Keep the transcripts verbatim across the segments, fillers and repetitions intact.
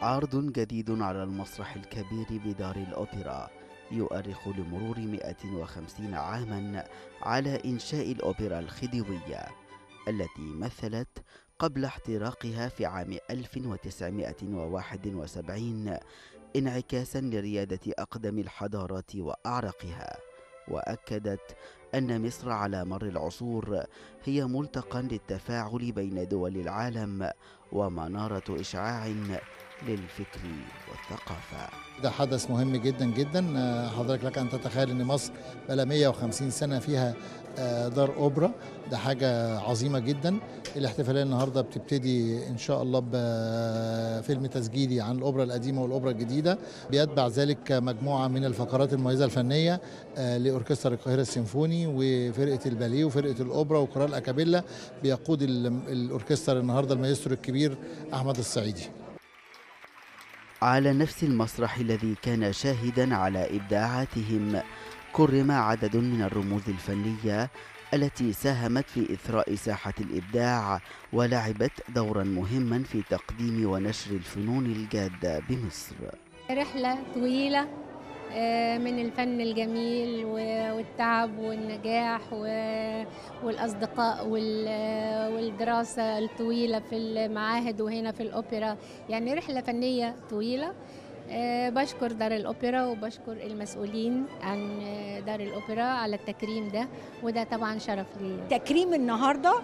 عرض جديد على المسرح الكبير بدار الأوبرا يؤرخ لمرور مئة وخمسين عاما على إنشاء الأوبرا الخديوية التي مثلت قبل احتراقها في عام ألف وتسعمائة وواحد وسبعين انعكاسا لريادة أقدم الحضارات وأعرقها، وأكدت أن مصر على مر العصور هي ملتقى للتفاعل بين دول العالم ومنارة إشعاع للفكر والثقافة. ده حدث مهم جدا جدا. حضرتك لك أن تتخيل أن مصر بقى مئة وخمسين سنة فيها دار أوبرا، ده حاجة عظيمة جدا. الاحتفالية النهاردة بتبتدي إن شاء الله بفيلم تسجيلي عن الأوبرا القديمة والأوبرا الجديدة، بيتبع ذلك مجموعة من الفقرات المميزة الفنية لأوركسترا القاهرة السيمفوني وفرقة الباليه وفرقة الأوبرا وكورال أكابيلا، بيقود الأوركسترا النهاردة المايسترو الكبير أحمد الصعيدي. على نفس المسرح الذي كان شاهدا على إبداعاتهم كرم عدد من الرموز الفنية التي ساهمت في إثراء ساحة الإبداع ولعبت دورا مهما في تقديم ونشر الفنون الجادة بمصر. رحلة طويلة من الفن الجميل والتعب والنجاح والأصدقاء والدراسة الطويلة في المعاهد وهنا في الأوبرا، يعني رحلة فنية طويلة. بشكر دار الأوبرا وبشكر المسؤولين عن دار الأوبرا على التكريم ده، وده طبعا شرف لي. تكريم النهارده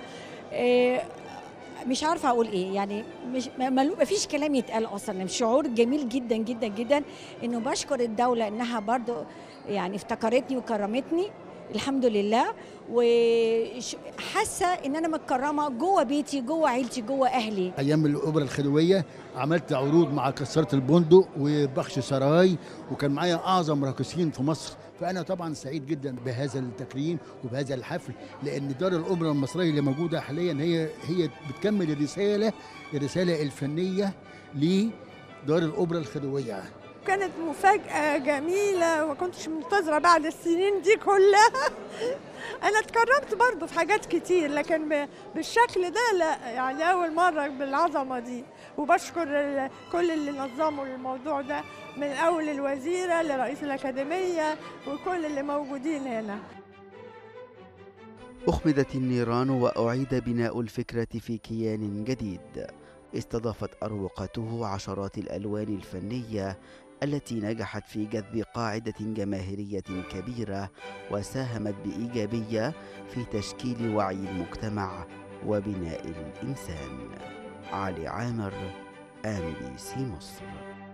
مش عارفه اقول ايه، يعني مش ما فيش كلام يتقال اصلا. شعور جميل جدا جدا جدا انه بشكر الدوله انها برضو يعني افتكرتني وكرمتني الحمد لله، وحاسه ان انا متكرمه جوه بيتي جوه عيلتي جوه اهلي. ايام الاوبرا الخديويه عملت عروض مع كسرة البندق وبخش سراي، وكان معايا اعظم راقصين في مصر، فانا طبعا سعيد جدا بهذا التكريم وبهذا الحفل، لان دار الاوبرا المصريه اللي موجوده حاليا هي هي بتكمل الرساله الرساله الفنيه لدار الاوبرا الخديويه. كانت مفاجأة جميلة وما كنتش منتظرة بعد السنين دي كلها. أنا اتكرمت برضو في حاجات كتير، لكن بالشكل ده لا، يعني أول مرة بالعظمة دي. وبشكر كل اللي نظموا الموضوع ده، من أول الوزيرة لرئيس الأكاديمية وكل اللي موجودين هنا. أخمدت النيران وأعيد بناء الفكرة في كيان جديد استضافت أروقته عشرات الألوان الفنية التي نجحت في جذب قاعدة جماهيرية كبيرة وساهمت بإيجابية في تشكيل وعي المجتمع وبناء الإنسان. علي عامر، آم بي سي مصر.